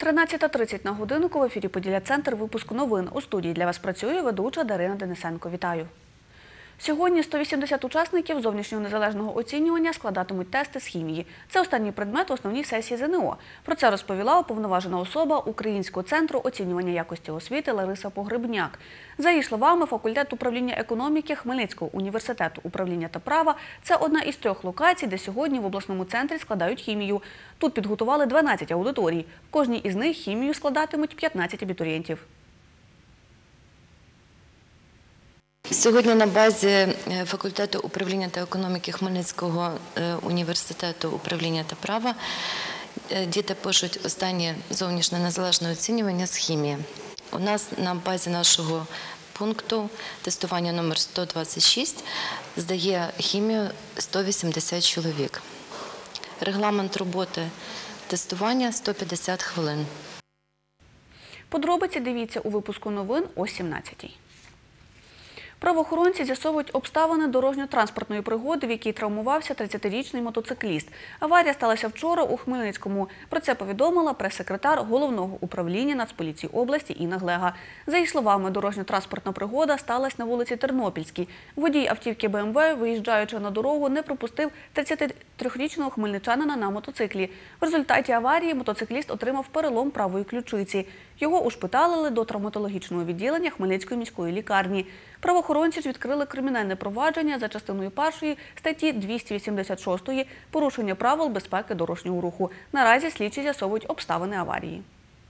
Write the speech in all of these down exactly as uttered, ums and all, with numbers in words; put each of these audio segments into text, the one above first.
тринадцята тридцять на годинку в ефірі «Поділля-центр», випуск новин. У студії для вас працює ведуча Дарина Денисенко. Вітаю. Сьогодні сто вісімдесят учасників зовнішнього незалежного оцінювання складатимуть тести з хімії. Це останній предмет у основній сесії ЗНО. Про це розповіла уповноважена особа Українського центру оцінювання якості освіти Лариса Погребняк. За її словами, факультет управління економіки Хмельницького університету управління та права – це одна із трьох локацій, де сьогодні в обласному центрі складають хімію. Тут підготували дванадцять аудиторій. В кожній із них хімію складатимуть п'ятнадцять абітурієнтів. Сьогодні на базі факультету управління та економіки Хмельницького університету управління та права діти пишуть останнє зовнішнє незалежне оцінювання з хімії. У нас на базі нашого пункту тестування номер сто двадцять шість здає хімію сто вісімдесят чоловік. Регламент роботи тестування – сто п'ятдесят хвилин. Подробиці дивіться у випуску новин о сімнадцятій. Правоохоронці з'ясовують обставини дорожньо-транспортної пригоди, в якій травмувався тридцятирічний мотоцикліст. Аварія сталася вчора у Хмельницькому. Про це повідомила прес-секретар Головного управління Нацполіції області Інна Глега. За її словами, дорожньо-транспортна пригода сталася на вулиці Тернопільській. Водій автівки Бе Ем Ве, виїжджаючи на дорогу, не пропустив тридцятитрирічного хмельничанина на мотоциклі. В результаті аварії мотоцикліст отримав перелом правої ключиці. Його ушпиталили до травматологічного відділення Хмельницької міської лікарні. Правоохоронці ж відкрили кримінальне провадження за частиною першої статті двісті вісімдесят шість «Порушення правил безпеки дорожнього руху». Наразі слідчі з'ясовують обставини аварії.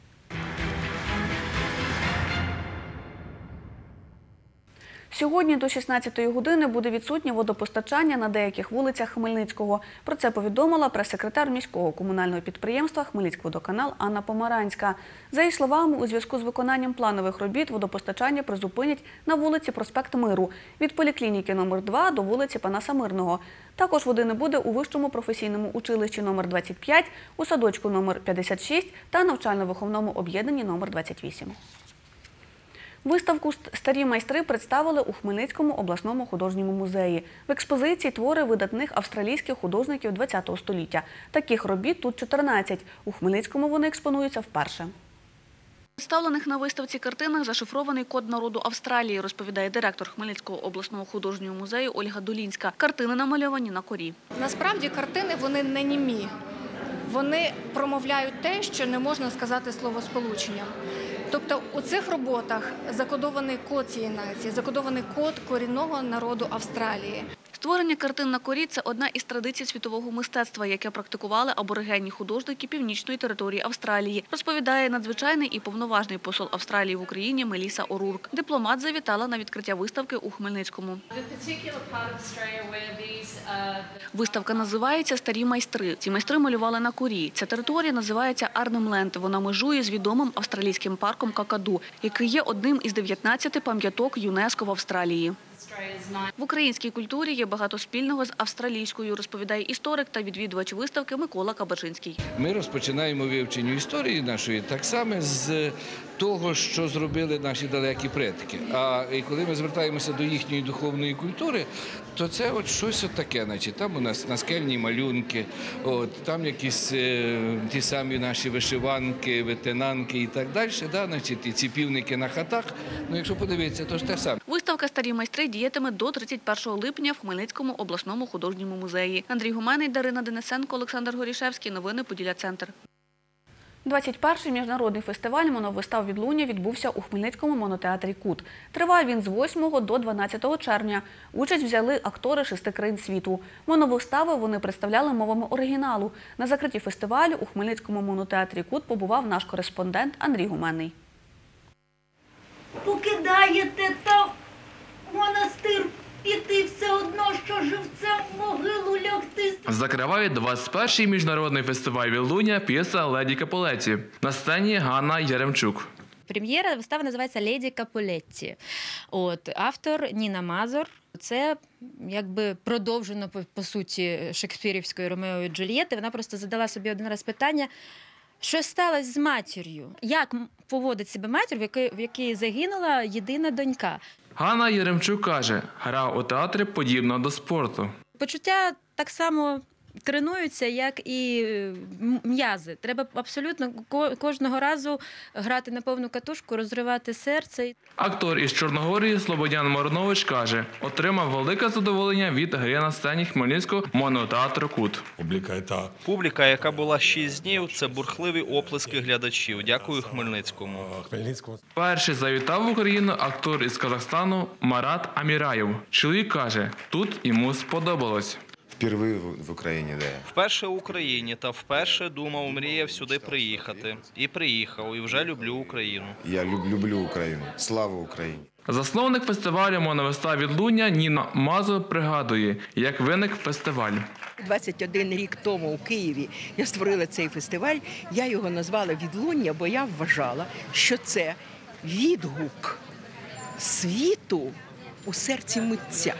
Сьогодні до шістнадцятої години буде відсутнє водопостачання на деяких вулицях Хмельницького. Про це повідомила прес-секретар міського комунального підприємства «Хмельницькводоканал» Анна Помаранська. За її словами, у зв'язку з виконанням планових робіт водопостачання призупинять на вулиці Проспект Миру від поліклініки номер два до вулиці Панаса Мирного. Також води не буде у Вищому професійному училищі номер двадцять п'ять, у садочку номер п'ятдесят шість та навчально-виховному об'єднанні номер двадцять вісім. Виставку «Старі майстри» представили у Хмельницькому обласному художньому музеї. В експозиції твори видатних австралійських художників ХХ століття. Таких робіт тут чотирнадцять. У Хмельницькому вони експонуються вперше. У представлених на виставці картинах зашифрований код народу Австралії, розповідає директор Хмельницького обласного художнього музею Ольга Дулінська. Картини намальовані на корі. Насправді картини вони не німі. Вони промовляють те, що не можна сказати словосполученням. Тобто у цих роботах закодований код цієї нації, закодований код корінного народу Австралії. Створення картин на корі – це одна із традицій світового мистецтва, яке практикували аборигенні художники північної території Австралії, розповідає надзвичайний і повноважний посол Австралії в Україні Меліса Орурк. Дипломат завітала на відкриття виставки у Хмельницькому. Виставка називається «Старі майстри». Ці майстри малювали на корі. Ця територія називається Арнhem-Land. Вона межує з відомим австралійським парком Какаду, який є одним із дев'ятнадцяти пам'яток ЮНЕСКО в Австралії. В українській культурі є багато спільного з австралійською, розповідає історик та відвідувач виставки Микола Кабачинський. Ми розпочинаємо вивчення історії нашої так само з того, що зробили наші далекі предки. А коли ми звертаємося до їхньої духовної культури, то це от щось от таке. Значить, там у нас наскельні малюнки, от, там якісь е, ті самі наші вишиванки, ветенанки і так далі. Да? Значить, і ці півники на хатах. Ну, якщо подивитися, то ж те саме. Виставка «Старі майстри» діятиме до тридцять першого липня в Хмельницькому обласному художньому музеї. Андрій Гуменний, Дарина Денисенко, Олександр Горішевський. Новини «Поділля-центр». двадцять перший міжнародний фестиваль моновистав «Відлуння» відбувся у Хмельницькому монотеатрі «Кут». Триває він з восьмого до дванадцятого червня. Участь взяли актори шести країн світу. Моновистави вони представляли мовами оригіналу. На закритті фестивалю у Хмельницькому монотеатрі «Кут» побував наш кореспондент Андрій Гуменний. Покидаєте там монастир, піти все одно, що живцем в могилу лягти. Закриває двадцять перший міжнародний фестиваль «Відлуння» п'єса «Леді Капулетті». На сцені Ганна Яремчук. Прем'єра вистави називається «Леді Капулетті». От, автор Ніна Мазур. Це якби продовжено, по, по суті, шекспірівської «Ромео і Джульєтти». Вона просто задала собі один раз питання, що сталося з матір'ю? Як поводить себе матір, в якій, в якій загинула єдина донька? Ганна Яремчук каже, гра у театрі подібна до спорту. Почуття так само тренуються, як і м- м'язи. Треба абсолютно ко- кожного разу грати на повну катушку, розривати серце. Актор із Чорногорії Слободян Миронович каже, отримав велике задоволення від гри на сцені Хмельницького монотеатру «Кут». Публіка та Публіка, яка була шість днів, це бурхливі оплески глядачів. Дякую Хмельницькому. Хмельницького. Перший завітав в Україну актор із Казахстану Марат Аміраєв. Чоловік каже, тут йому сподобалось. Впервые в в Украине, да. Вперше в Україні та вперше думав, мріяв сюди приїхати. І приїхав, і вже люблю Україну. Я люб, люблю Украину. Слава Украине. Засновник фестивалю «Моновиста Відлуння» Ніна Мазур пригадує, як виник фестиваль. двадцять один рік тому у Києві я створила цей фестиваль. Я його назвала «Відлуння», бо я вважала, що це відгук світу у серці митця.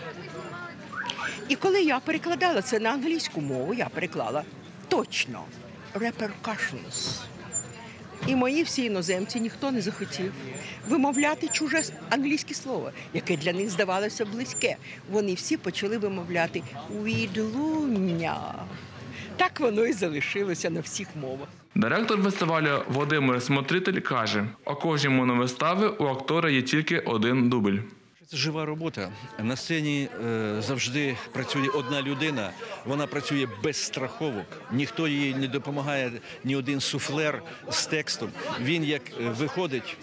І коли я перекладала це на англійську мову, я переклала точно «repercussions». І мої всі іноземці ніхто не захотів вимовляти чуже англійське слово, яке для них здавалося близьке. Вони всі почали вимовляти «відлуння». Так воно і залишилося на всіх мовах. Директор фестивалю Володимир Смотритель каже, у кожній моновиставі у актора є тільки один дубль. Це жива робота. На сцені е, завжди працює одна людина, вона працює без страховок. Ніхто їй не допомагає, ні один суфлер з текстом. Він як е, виходить,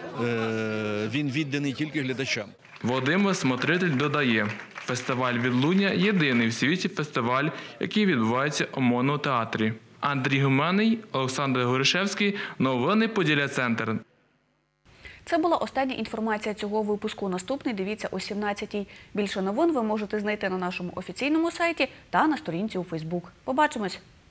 е, він відданий тільки глядачам. Володимир Смотритель додає, фестиваль «Відлуння» – єдиний в світі фестиваль, який відбувається у монотеатрі. Андрій Гуменний, Олександр Горішевський, новини Поділля Центр. Це була остання інформація цього випуску. Наступний дивіться о сімнадцятій. Більше новин ви можете знайти на нашому офіційному сайті та на сторінці у Фейсбук. Побачимось!